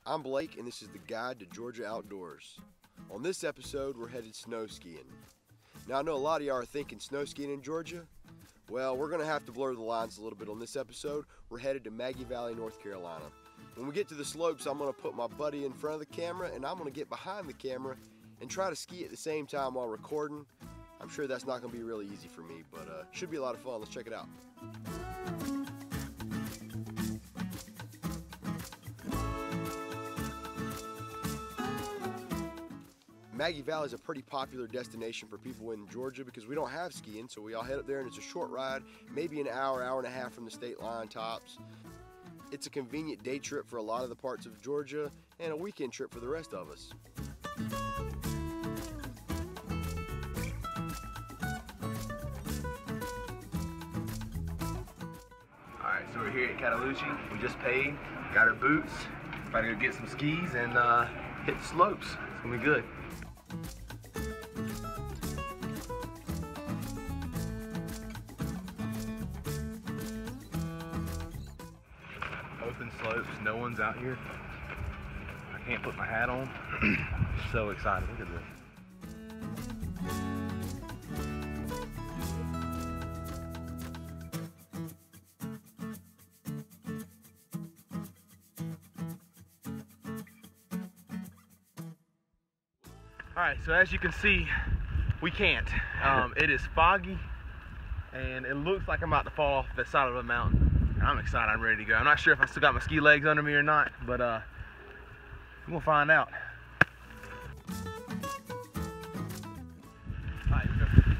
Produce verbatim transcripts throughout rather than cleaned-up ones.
I'm Blake, and this is the Guide to Georgia Outdoors. On this episode, we're headed snow skiing. Now, I know a lot of y'all are thinking snow skiing in Georgia. Well, we're going to have to blur the lines a little bit on this episode. We're headed to Maggie Valley, North Carolina. When we get to the slopes, I'm going to put my buddy in front of the camera, and I'm going to get behind the camera and try to ski at the same time while recording. I'm sure that's not going to be really easy for me, but uh, should be a lot of fun. Let's check it out. Maggie Valley is a pretty popular destination for people in Georgia because we don't have skiing, so we all head up there and it's a short ride, maybe an hour, hour and a half from the state line tops. It's a convenient day trip for a lot of the parts of Georgia and a weekend trip for the rest of us. Alright, so we're here at Cataloochee. We just paid, got our boots, about to go get some skis and uh, hit the slopes. It's gonna be good. Open slopes, no one's out here. I can't put my hat on. I'm so excited, look at this. All right, so as you can see, we can't. Um, it is foggy, and it looks like I'm about to fall off the side of a mountain. And I'm excited, I'm ready to go. I'm not sure if I still got my ski legs under me or not, but uh, we're gonna find out. All right, let's go.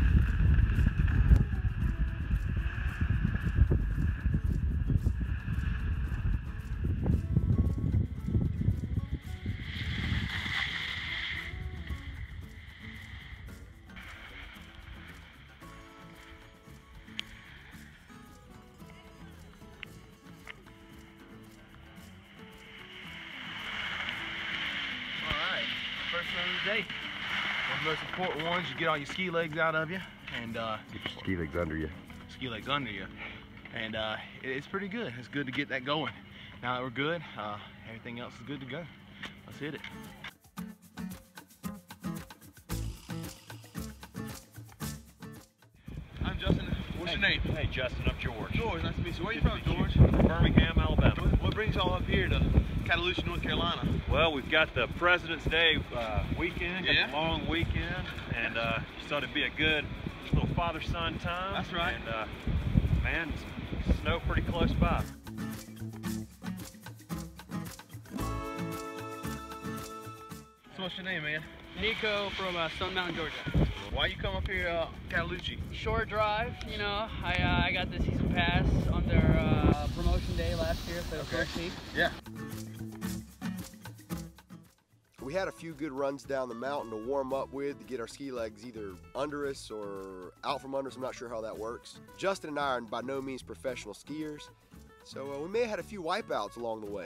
First one of the day. One of the most important ones, you get all your ski legs out of you and uh, get your ski legs under you. Ski legs under you. And uh, it, it's pretty good. It's good to get that going. Now that we're good, uh, everything else is good to go. Let's hit it. I'm Justin. What's hey, your name? Hey Justin, I'm George. George, nice to meet you. Where are you from, George? Birmingham, Alabama. What, what brings y'all up here to Cataloochee, North Carolina? Well, we've got the President's Day uh, weekend, got yeah. the long weekend, and uh, just thought it'd be a good little father-son time. That's right. And uh, man, it's snow pretty close by. So what's your name, man? Nico from uh, Stone Mountain, Georgia. Why you come up here, uh, Cataloochee? Short drive, you know. I uh, I got the season pass on their uh, promotion day last year for the Okay. first seat. Yeah. We had a few good runs down the mountain to warm up with to get our ski legs either under us or out from under us. I'm not sure how that works. Justin and I are by no means professional skiers, so uh, we may have had a few wipeouts along the way.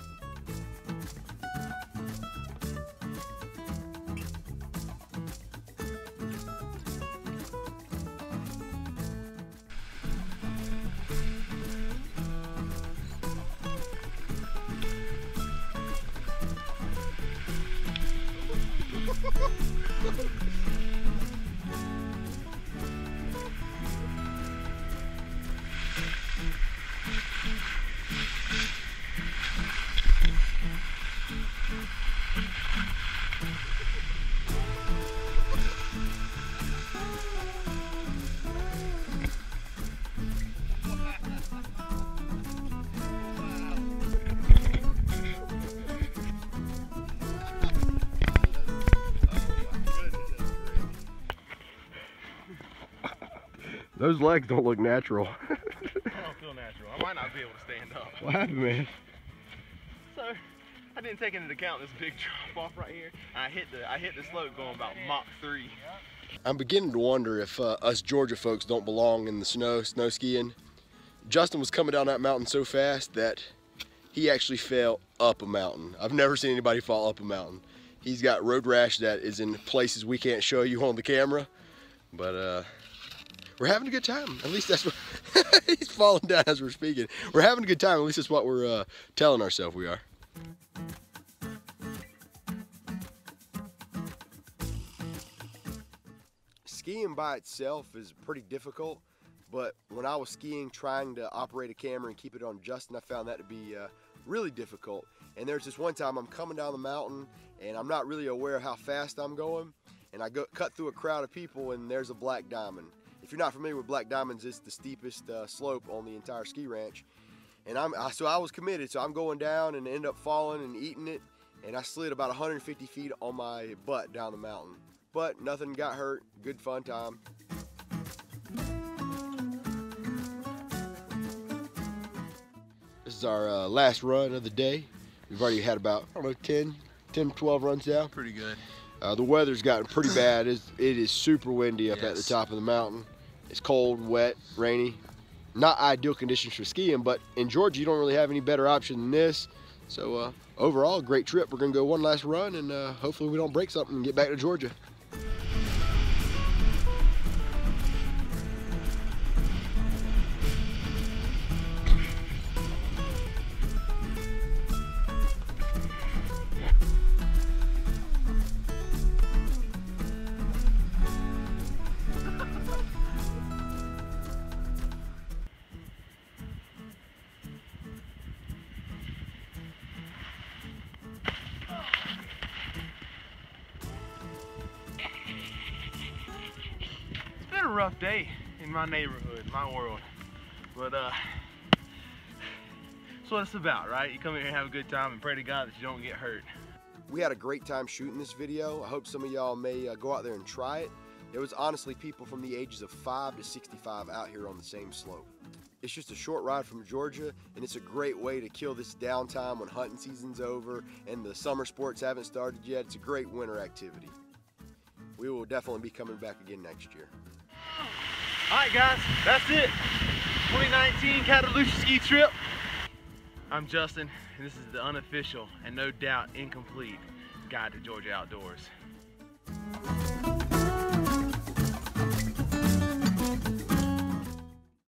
Those legs don't look natural. I don't feel natural. I might not be able to stand up. What happened, man? So, I didn't take into account this big drop off right here. I hit the I hit the slope going about Mach three. I'm beginning to wonder if uh, us Georgia folks don't belong in the snow, snow skiing. Justin was coming down that mountain so fast that he actually fell up a mountain. I've never seen anybody fall up a mountain. He's got road rash that is in places we can't show you on the camera, but uh, we're having a good time. At least that's what, he's falling down as we're speaking. We're having a good time, at least that's what we're uh, telling ourselves we are. skiing by itself is pretty difficult, but when I was skiing trying to operate a camera and keep it on Justin, I found that to be uh, really difficult. And there's this one time I'm coming down the mountain and I'm not really aware of how fast I'm going, and I go cut through a crowd of people and there's a black diamond. If you're not familiar with black diamonds, it's the steepest uh, slope on the entire ski ranch. And I'm so I was committed, so I'm going down and end up falling and eating it, and I slid about one hundred fifty feet on my butt down the mountain. But nothing got hurt, good fun time. This is our uh, last run of the day. We've already had about, I don't know, ten, ten, twelve runs now. Pretty good. Uh, the weather's gotten pretty bad. It's, it is super windy up yes. at the top of the mountain. It's cold, wet, rainy. Not ideal conditions for skiing, but in Georgia, you don't really have any better option than this. So uh, overall, great trip. We're gonna go one last run, and uh, hopefully we don't break something and get back to Georgia. A rough day in my neighborhood, my world, but uh that's what it's about, right? You come here and have a good time and pray to God that you don't get hurt. We had a great time shooting this video. I hope some of y'all may uh, go out there and try it. There was honestly people from the ages of five to sixty-five out here on the same slope. It's just a short ride from Georgia, and it's a great way to kill this downtime when hunting season's over and the summer sports haven't started yet. It's a great winter activity. We will definitely be coming back again next year. All right, guys, that's it. twenty nineteen Cataloosa ski trip. I'm Justin, and this is the unofficial and no doubt incomplete guide to Georgia Outdoors.